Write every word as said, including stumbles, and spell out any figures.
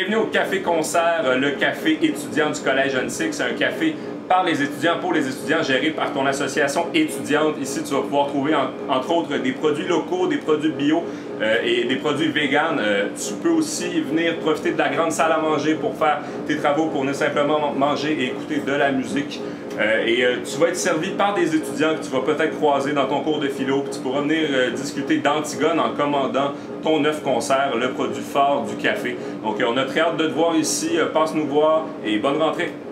Bienvenue au Café Concert, le café étudiant du Collège Annecy. C'est un café par les étudiants, pour les étudiants, géré par ton association étudiante. Ici, tu vas pouvoir trouver, en, entre autres, des produits locaux, des produits bio euh, et des produits véganes. Euh, tu peux aussi venir profiter de la grande salle à manger pour faire tes travaux, pour ne simplement manger et écouter de la musique. Euh, et euh, tu vas être servi par des étudiants que tu vas peut-être croiser dans ton cours de philo. Puis tu pourras venir euh, discuter d'Antigone en commandant ton œuf concert, le produit phare du café. Donc, euh, on a très hâte de te voir ici. Euh, passe nous voir et bonne rentrée!